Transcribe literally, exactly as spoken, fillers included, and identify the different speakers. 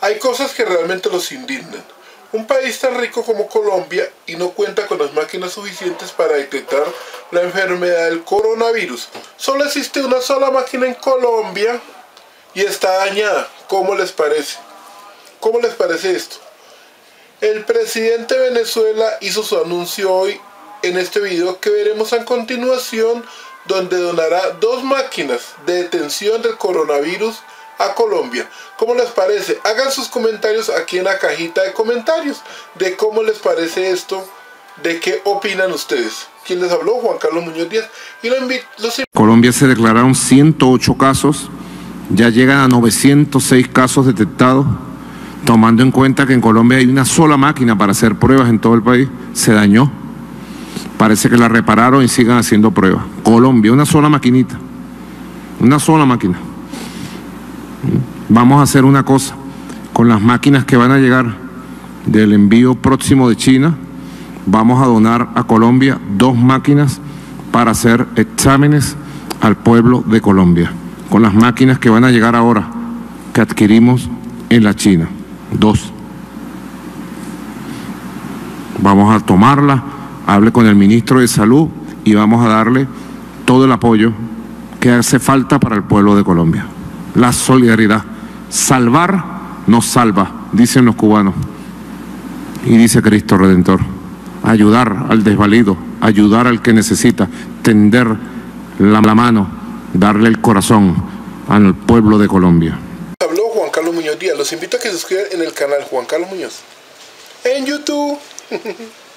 Speaker 1: Hay cosas que realmente los indignan. Un país tan rico como Colombia y no cuenta con las máquinas suficientes para detectar la enfermedad del coronavirus. Solo existe una sola máquina en Colombia y está dañada. ¿Cómo les parece? ¿Cómo les parece esto? El presidente de Venezuela hizo su anuncio hoy en este video que veremos a continuación, donde donará dos máquinas de detención del coronavirus a Colombia. ¿Cómo les parece? Hagan sus comentarios aquí en la cajita de comentarios de cómo les parece esto, de qué opinan ustedes. ¿Quién les habló? Juan Carlos Muñoz Díaz. Y lo invito. Los...
Speaker 2: Colombia se declararon ciento ocho casos, ya llegan a novecientos seis casos detectados, tomando en cuenta que en Colombia hay una sola máquina para hacer pruebas en todo el país. Se dañó. Parece que la repararon y sigan haciendo pruebas. Colombia, una sola maquinita. Una sola máquina. Vamos a hacer una cosa. Con las máquinas que van a llegar del envío próximo de China, vamos a donar a Colombia dos máquinas para hacer exámenes al pueblo de Colombia. Con las máquinas que van a llegar ahora, que adquirimos en la China. Dos. Vamos a tomarla. Hable con el ministro de Salud y vamos a darle todo el apoyo que hace falta para el pueblo de Colombia. La solidaridad. Salvar nos salva, dicen los cubanos. Y dice Cristo Redentor. Ayudar al desvalido, ayudar al que necesita, tender la, la mano, darle el corazón al pueblo de Colombia.
Speaker 1: Habló Juan Carlos Muñoz Díaz. Los invito a que se suscriban en el canal Juan Carlos Muñoz en YouTube.